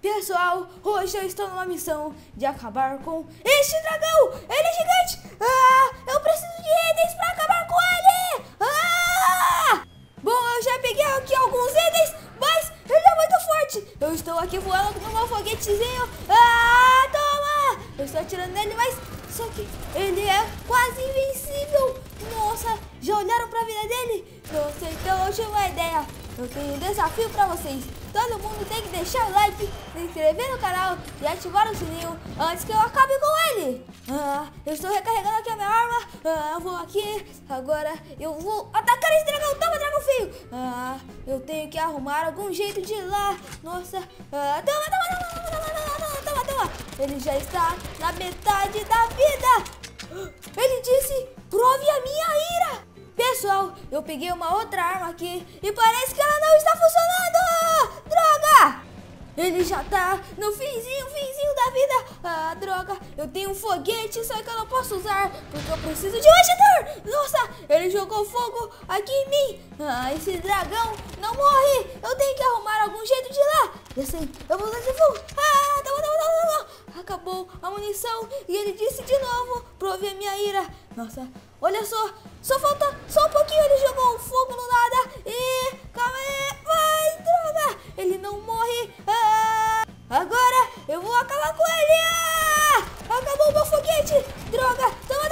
Pessoal, hoje eu estou numa missão de acabar com este dragão. Ele é gigante. Eu preciso de itens para acabar com ele. Bom, eu já peguei aqui alguns itens, mas ele é muito forte. Eu estou aqui voando com meu foguetezinho. Toma! Eu estou atirando nele, mas só que ele é quase invencível. Nossa, já olharam para a vida dele? Nossa, então eu tive uma ideia. Eu tenho um desafio para vocês. Todo mundo tem que deixar o like, se inscrever no canal e ativar o sininho antes que eu acabe com ele. Eu estou recarregando aqui a minha arma. Eu vou aqui. Agora eu vou atacar esse dragão. Toma, dragão feio. Eu tenho que arrumar algum jeito de ir lá. Nossa. Toma. Ele já está na metade da vida. Ele disse, prove a minha ira. Pessoal, eu peguei uma outra arma aqui e parece que ela não está funcionando! Droga! Ele já tá no finzinho da vida. Droga, eu tenho um foguete, só que eu não posso usar porque eu preciso de um extintor. Nossa, ele jogou fogo aqui em mim. Esse dragão não morre. Eu tenho que arrumar algum jeito de ir lá. Eu sei, eu vou usar esse fogo. Não. Acabou a munição e ele disse de novo, prove a minha ira. Nossa, olha só falta só um pouquinho. Ele jogou um fogo no nada e calma aí, vai, droga, ele não morre. Agora eu vou acabar com ele. Acabou o meu foguete, droga, toma.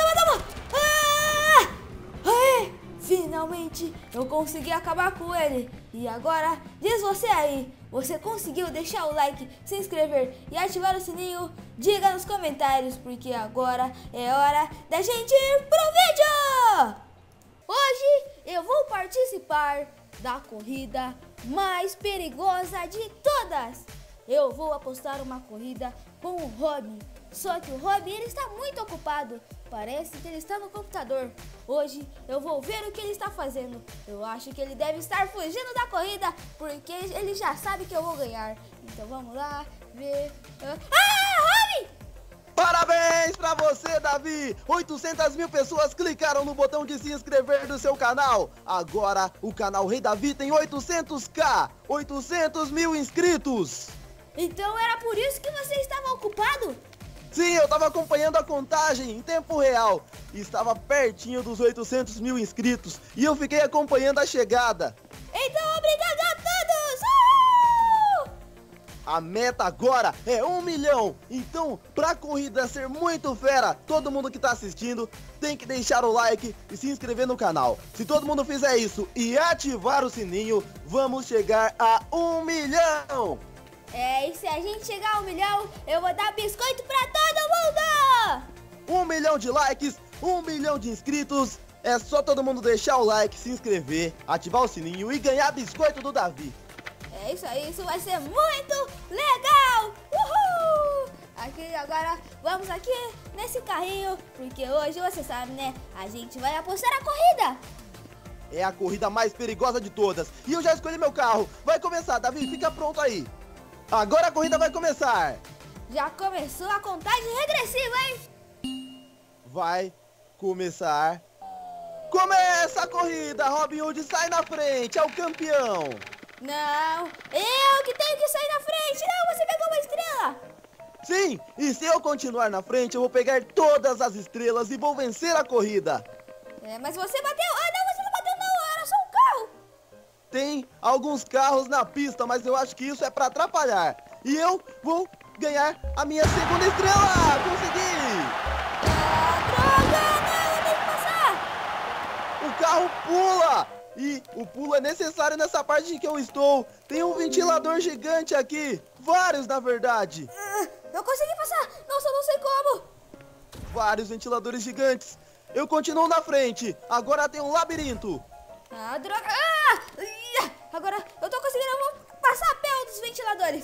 Finalmente eu consegui acabar com ele. E agora, diz você aí, você conseguiu deixar o like, se inscrever e ativar o sininho? Diga nos comentários, porque agora é hora da gente ir pro vídeo! Hoje eu vou participar da corrida mais perigosa de todas. Eu vou apostar uma corrida com o Robin. Só que o Robin, ele está muito ocupado. Parece que ele está no computador. Hoje eu vou ver o que ele está fazendo. Eu acho que ele deve estar fugindo da corrida, porque ele já sabe que eu vou ganhar. Então vamos lá ver. Robin! Parabéns pra você, Davi! 800 mil pessoas clicaram no botão de se inscrever do seu canal. Agora o canal Rei Davi tem 800k, 800 mil inscritos. Então era por isso que você estava ocupado? Sim, eu estava acompanhando a contagem em tempo real. Estava pertinho dos 800 mil inscritos e eu fiquei acompanhando a chegada. Então obrigado a todos! A meta agora é 1 milhão. Então, pra corrida ser muito fera, todo mundo que tá assistindo tem que deixar o like e se inscrever no canal. Se todo mundo fizer isso e ativar o sininho, vamos chegar a 1 milhão. E se a gente chegar a 1 milhão, eu vou dar biscoito pra todo mundo! 1 milhão de likes, 1 milhão de inscritos. É só todo mundo deixar o like, se inscrever, ativar o sininho e ganhar biscoito do Davi. É isso aí, isso vai ser muito legal! Uhul! Aqui agora, vamos aqui nesse carrinho, porque hoje, você sabe, né? A gente vai apostar a corrida! É a corrida mais perigosa de todas. E eu já escolhi meu carro. Vai começar, Davi, fica pronto aí. Agora a corrida vai começar. Já começou a contagem regressiva, hein? Vai começar. Começa a corrida, Robin Hood sai na frente, é o campeão. Não, eu que tenho que sair na frente. Não, você pegou uma estrela. Sim, e se eu continuar na frente, eu vou pegar todas as estrelas e vou vencer a corrida. Mas você bateu. Não, você não bateu não, era só um carro. Tem alguns carros na pista, mas eu acho que isso é pra atrapalhar. E eu vou ganhar a minha segunda estrela! Consegui! Droga! Não, eu tenho que passar! O carro pula! E o pulo é necessário nessa parte em que eu estou. Tem um ventilador gigante aqui. Vários, na verdade. Eu consegui passar! Nossa, eu não sei como! Vários ventiladores gigantes. Eu continuo na frente. Agora tem um labirinto. Droga! Agora eu tô conseguindo, eu vou passar pelos ventiladores.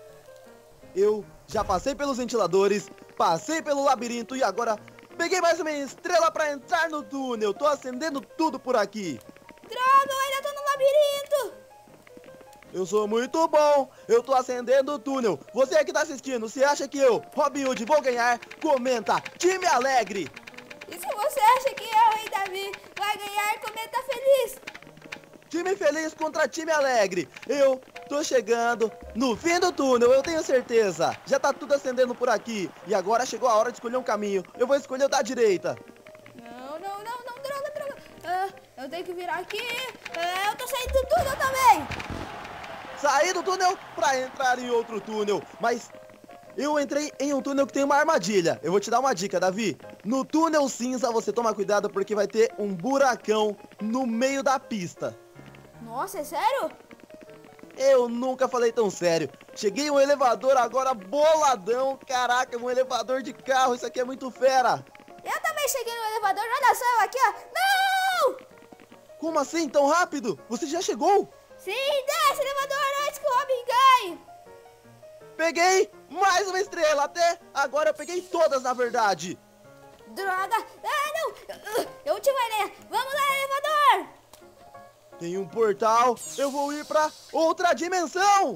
Eu já passei pelos ventiladores, passei pelo labirinto e agora peguei mais uma estrela pra entrar no túnel. Tô acendendo tudo por aqui. Droga, eu ainda tô no labirinto. Eu sou muito bom, eu tô acendendo o túnel. Você que tá assistindo, se acha que eu, Robin Hood, vou ganhar? Comenta, time alegre. E se você acha que eu, Rei Davi, vai ganhar, comenta feliz. Time feliz contra time alegre. Eu tô chegando no fim do túnel, eu tenho certeza. Já tá tudo acendendo por aqui. E agora chegou a hora de escolher um caminho. Eu vou escolher o da direita. Não, droga. Eu tenho que virar aqui. Eu tô saindo do túnel também. Saí do túnel pra entrar em outro túnel. Mas eu entrei em um túnel que tem uma armadilha. Eu vou te dar uma dica, Davi. No túnel cinza você toma cuidado porque vai ter um buracão no meio da pista. Nossa, é sério? Eu nunca falei tão sério. Cheguei em um elevador agora boladão. Caraca, um elevador de carro. Isso aqui é muito fera. Eu também cheguei no elevador. Olha só, eu aqui, ó. Não! Como assim, tão rápido? Você já chegou? Sim, desce elevador antes que o Robin ganhe. Peguei mais uma estrela. Até agora eu peguei todas, na verdade. Droga. Não. Eu tive uma ideia. Vamos lá, elevador. Tem um portal. Eu vou ir pra outra dimensão.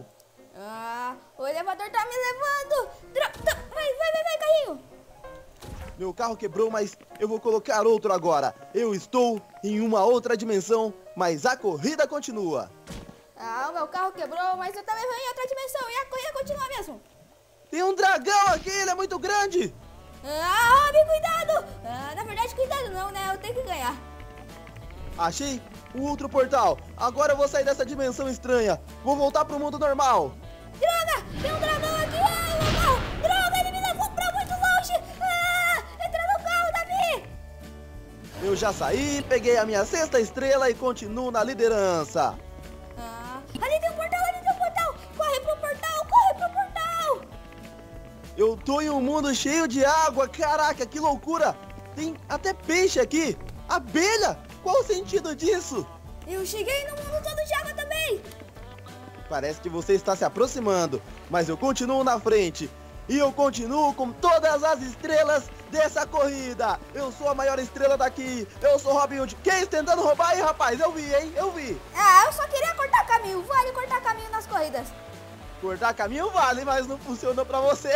O elevador tá me levando. Vai, carrinho. Meu carro quebrou, mas eu vou colocar outro agora. Eu estou em uma outra dimensão, mas a corrida continua. O meu carro quebrou, mas eu também vou em outra dimensão e a corrida continua mesmo. Tem um dragão aqui, ele é muito grande. Robin, cuidado. Na verdade, cuidado não, né? Eu tenho que ganhar. Achei um outro portal. Agora eu vou sair dessa dimensão estranha. Vou voltar pro mundo normal. Droga, tem um dragão aqui. Meu carro. Droga, ele me levou pra muito longe. Entra no carro, Davi. Eu já saí, peguei a minha 6ª estrela e continuo na liderança. Ali tem um portal. Corre pro portal. Eu tô em um mundo cheio de água. Caraca, que loucura. Tem até peixe aqui. Abelha, qual o sentido disso? Eu cheguei no mundo todo de água também. Parece que você está se aproximando, mas eu continuo na frente. E eu continuo com todas as estrelas dessa corrida. Eu sou a maior estrela daqui. Eu sou Robin Hood. Quem está tentando roubar aí, rapaz? Eu vi, hein? Eu vi. Eu só queria cortar caminho. Vale cortar caminho nas corridas. Cortar caminho vale, mas não funcionou pra você.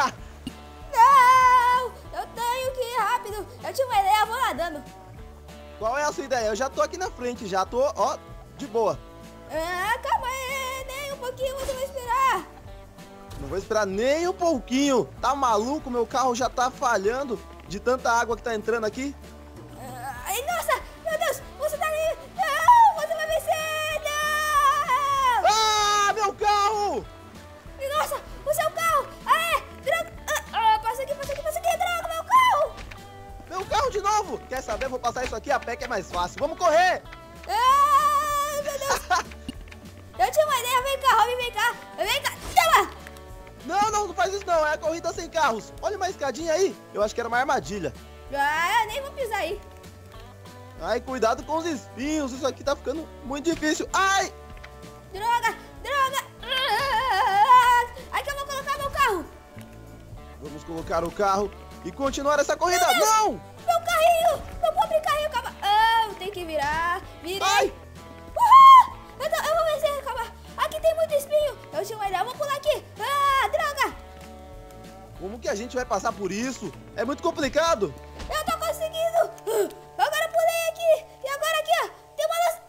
Não! Eu tenho que ir rápido. Eu tinha uma ideia, vou nadando. Qual é a sua ideia? Eu já tô aqui na frente, já tô, ó, de boa. Calma aí, nem um pouquinho, você vai esperar. Não vou esperar nem um pouquinho. Tá maluco? Meu carro já tá falhando de tanta água que tá entrando aqui. Nossa, meu Deus, você tá ali. Não, você vai vencer, não. Meu carro! Nossa, o seu carro. Droga. Passa aqui, droga, meu carro. Meu carro de novo! Quer saber? Vou passar isso aqui a pé que é mais fácil. Vamos correr! Meu Deus. Eu tinha uma ideia, vem cá, Robin, vem cá. Toma. Não faz isso não, é a corrida sem carros. Olha uma escadinha aí, eu acho que era uma armadilha. Eu nem vou pisar aí. Ai, cuidado com os espinhos, isso aqui tá ficando muito difícil. Ai! Droga. Aqui eu vou colocar meu carro. Vamos colocar o carro e continuar essa corrida. Não! Meu carrinho, meu pobre carrinho, calma. Eu tenho que virar. Virei. Ai! Eu vou vencer, calma. Aqui tem muito espinho. Eu tinha uma ideia, eu vou pular aqui. Droga. Como que a gente vai passar por isso? É muito complicado. Eu tô conseguindo. Agora eu pulei aqui. E agora aqui, ó. Tem uma lança.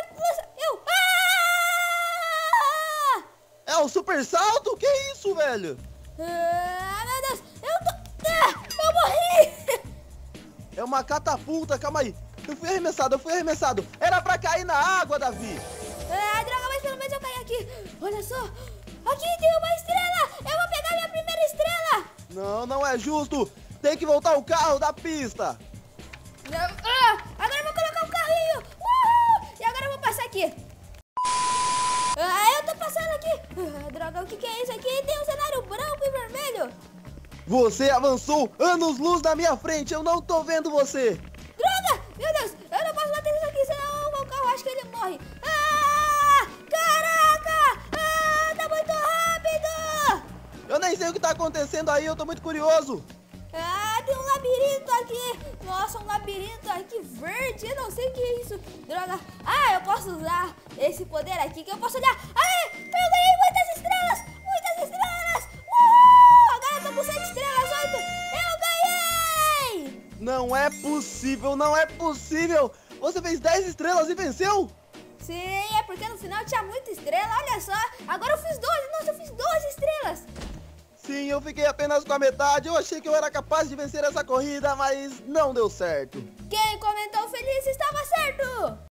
É o super salto? Que isso, velho? Meu Deus. Eu morri. É uma catapulta, calma aí. Eu fui arremessado. Era pra cair na água, Davi. Droga, mas pelo menos eu caí aqui. Olha só. Aqui tem uma estrela. Eu vou pegar minha primeira estrela. Não é justo. Tem que voltar o carro da pista. Agora eu vou colocar o carrinho. E agora eu vou passar aqui. Eu tô passando aqui. Droga, o que é isso aqui? Tem um cenário branco e vermelho. Você avançou anos-luz na minha frente. Eu não tô vendo você. Droga, meu Deus. Eu não posso bater nisso aqui, senão o meu carro acho que ele morre. Caraca. Tá muito rápido. Eu nem sei o que tá acontecendo aí. Eu tô muito curioso. Tem um labirinto aqui. Nossa, um labirinto aqui verde. Eu não sei o que é isso. Droga. Eu posso usar esse poder aqui que eu posso olhar. Eu ganhei muitas estrelas. Agora eu tô com 7 estrelas, 8. Eu ganhei. Não é possível. Você fez 10 estrelas e venceu? Sim, é porque no final tinha muita estrela, olha só. Agora eu fiz 12, nossa, eu fiz 12 estrelas. Sim, eu fiquei apenas com a metade. Eu achei que eu era capaz de vencer essa corrida, mas não deu certo. Quem comentou feliz estava certo.